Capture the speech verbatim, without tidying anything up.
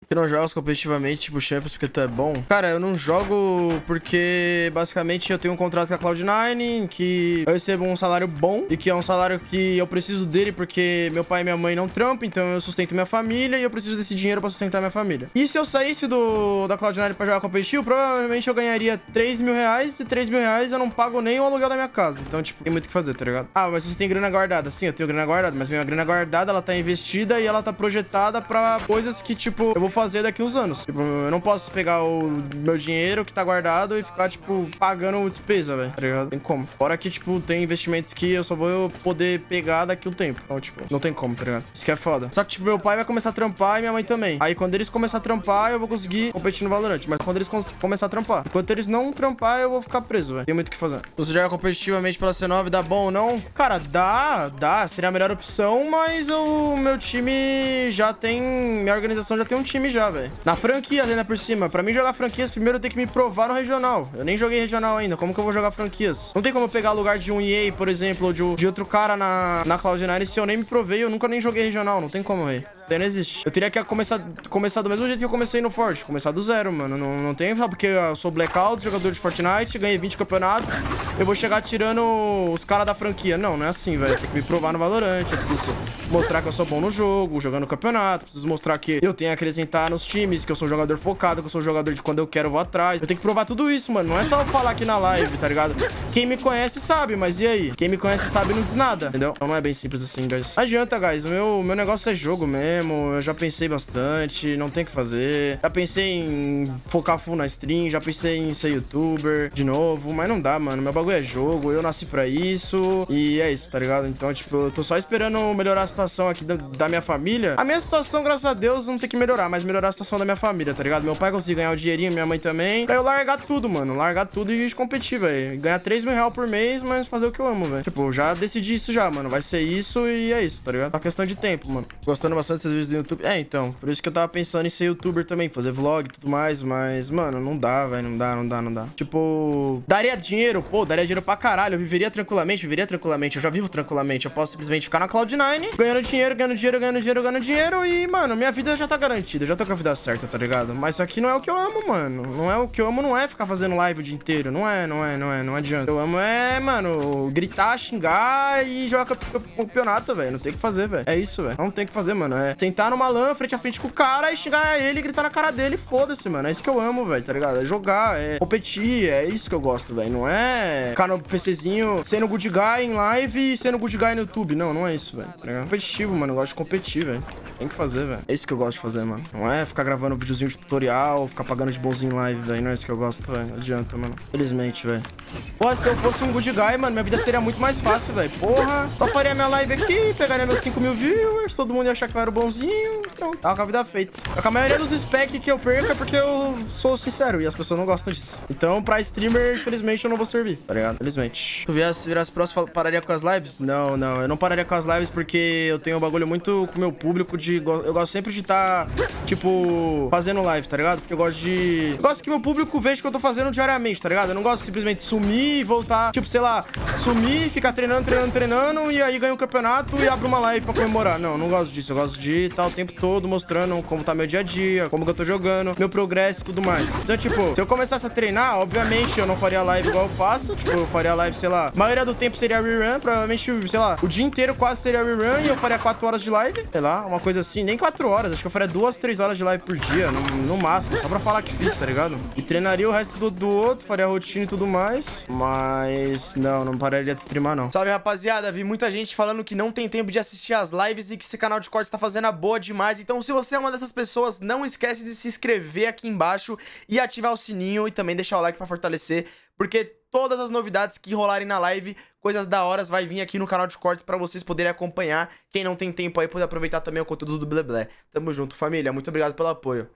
Tu não jogas competitivamente, tipo Champions, porque tu é bom? Cara, eu não jogo porque, basicamente, eu tenho um contrato com a cloud nine, que eu recebo um salário bom, e que é um salário que eu preciso dele porque meu pai e minha mãe não trampam, então eu sustento minha família, e eu preciso desse dinheiro pra sustentar minha família. E se eu saísse do, da cloud nine pra jogar competitivo, provavelmente eu ganharia três mil reais, e três mil reais eu não pago nem o aluguel da minha casa. Então, tipo, tem muito o que fazer, tá ligado? Ah, mas você tem grana guardada. Sim, eu tenho grana guardada, mas minha grana guardada, ela tá investida e ela tá projetada pra coisas que, tipo, eu vou fazer daqui uns anos. Tipo, eu não posso pegar o meu dinheiro que tá guardado e ficar, tipo, pagando despesa, velho, tá ligado? Tem como. Fora que, tipo, tem investimentos que eu só vou poder pegar daqui um tempo. Então, tipo, não tem como, tá ligado? Isso que é foda. Só que, tipo, meu pai vai começar a trampar e minha mãe também. Aí, quando eles começarem a trampar, eu vou conseguir competir no Valorant. Mas quando eles começarem a trampar. Enquanto eles não trampar, eu vou ficar preso, velho. Tem muito o que fazer. Você joga competitivamente pela C nove, dá bom ou não? Cara, dá, dá. Seria a melhor opção, mas o meu time já tem... Minha organização já tem um time já, velho. Na franquia, ainda por cima. Pra mim jogar franquias, primeiro eu tenho que me provar no regional. Eu nem joguei regional ainda. Como que eu vou jogar franquias? Não tem como eu pegar lugar de um E A, por exemplo, ou de, de outro cara na, na cloud nine se eu nem me provei. Eu nunca nem joguei regional. Não tem como, velho. Daí não existe. Eu teria que começar, começar do mesmo jeito que eu comecei no Forte. Começar do zero, mano. Não, não tem, só porque eu sou Blackout, jogador de Fortnite, ganhei vinte campeonatos. Eu vou chegar tirando os caras da franquia. Não, não é assim, velho. Tem que me provar no Valorant. Eu preciso mostrar que eu sou bom no jogo, jogando campeonato. Preciso mostrar que eu tenho a acrescentar nos times, que eu sou um jogador focado, que eu sou um jogador de quando eu quero eu vou atrás. Eu tenho que provar tudo isso, mano. Não é só eu falar aqui na live, tá ligado? Quem me conhece sabe, mas e aí? Quem me conhece sabe não diz nada, entendeu? Então não é bem simples assim, guys. Não adianta, guys. O meu, meu negócio é jogo mesmo. Eu já pensei bastante, não tem o que fazer. Já pensei em focar full na stream, já pensei em ser youtuber de novo, mas não dá, mano. Meu bagulho é jogo, eu nasci pra isso e é isso, tá ligado? Então, tipo, eu tô só esperando melhorar a situação aqui da, da minha família. A minha situação, graças a Deus, não tem que melhorar, mas melhorar a situação da minha família, tá ligado? Meu pai conseguir ganhar o dinheirinho, minha mãe também. Pra eu largar tudo, mano. Largar tudo e competir, velho. Ganhar três mil reais por mês, mas fazer o que eu amo, velho. Tipo, já decidi isso já, mano. Vai ser isso e é isso, tá ligado? Só questão de tempo, mano. Gostando bastante desses vídeos do YouTube. É, então. Por isso que eu tava pensando em ser youtuber também, fazer vlog e tudo mais, mas, mano, não dá, velho. Não dá, não dá, não dá. Tipo, daria dinheiro, pô, daria dinheiro pra caralho. Eu viveria tranquilamente, viveria tranquilamente. Eu já vivo tranquilamente. Eu posso simplesmente ficar na cloud nine, ganhando dinheiro, ganhando dinheiro, ganhando dinheiro, ganhando dinheiro e, mano, minha vida já tá garantida. Eu já tô com a vida certa, tá ligado? Mas isso aqui não é o que eu amo, mano. Não é o que eu amo, não é ficar fazendo live o dia inteiro. Não é, não é, não é, não adianta. Eu amo é, mano, gritar, xingar e jogar campeonato, velho. Não tem o que fazer, velho. É isso, velho. Não tem o que fazer, mano. É sentar numa lã frente a frente com o cara e xingar ele e gritar na cara dele. Foda-se, mano. É isso que eu amo, velho, tá ligado? É jogar, é competir. É isso que eu gosto, velho. Não é ficar no PCzinho sendo good guy em live e sendo good guy no YouTube. Não, não é isso, velho. Tá competitivo, mano. Eu gosto de competir, velho. Tem que fazer, velho. É isso que eu gosto de fazer, mano. Não é ficar gravando videozinho de tutorial, ficar pagando de bonzinho em live, velho. Não é isso que eu gosto, velho. Não adianta, mano. Felizmente, velho. Pô, se eu fosse um good guy, mano, minha vida seria muito mais fácil, velho. Porra. Só faria minha live aqui, pegaria meus cinco mil viewers, todo mundo ia achar que eu era bonzinho. Pronto. Tava com a vida feita. Só que a maioria dos specs que eu perco é porque eu sou sincero e as pessoas não gostam disso. Então, pra streamer, infelizmente, eu não vou servir, tá ligado? Felizmente. Tu virasse, virasse próximo, pararia com as lives? Não, não. Eu não pararia com as lives porque eu tenho um bagulho muito com o meu público de... Eu gosto sempre de estar, tá, tipo, fazendo live, tá ligado? Porque eu gosto de... Eu gosto que meu público veja o que eu tô fazendo diariamente, tá ligado? Eu não gosto de simplesmente sumir e voltar, tipo, sei lá, sumir, ficar treinando, treinando, treinando e aí ganho o campeonato e abro uma live pra comemorar. Não, não gosto disso. Eu gosto de estar o tempo todo mostrando como tá meu dia a dia, como que eu tô jogando, meu progresso e tudo mais. Então, tipo, se eu começasse a treinar, obviamente eu não faria live igual eu faço. Tipo, eu faria live, sei lá, a maioria do tempo seria rerun, provavelmente, sei lá, o dia inteiro quase seria rerun e eu faria quatro horas de live, sei lá, uma coisa assim, nem quatro horas, acho que eu faria duas, três horas de live por dia, no, no máximo, só pra falar que fiz, tá ligado? E treinaria o resto do, do outro, faria rotina e tudo mais, mas não, não pararia de streamar, não. Salve, rapaziada, vi muita gente falando que não tem tempo de assistir as lives e que esse canal de cortes tá fazendo a boa demais, então se você é uma dessas pessoas, não esquece de se inscrever aqui embaixo e ativar o sininho e também deixar o like pra fortalecer, porque todas as novidades que rolarem na live, coisas da hora, vai vir aqui no canal de cortes pra vocês poderem acompanhar. Quem não tem tempo aí, poder aproveitar também o conteúdo do Bleblé. Tamo junto, família. Muito obrigado pelo apoio.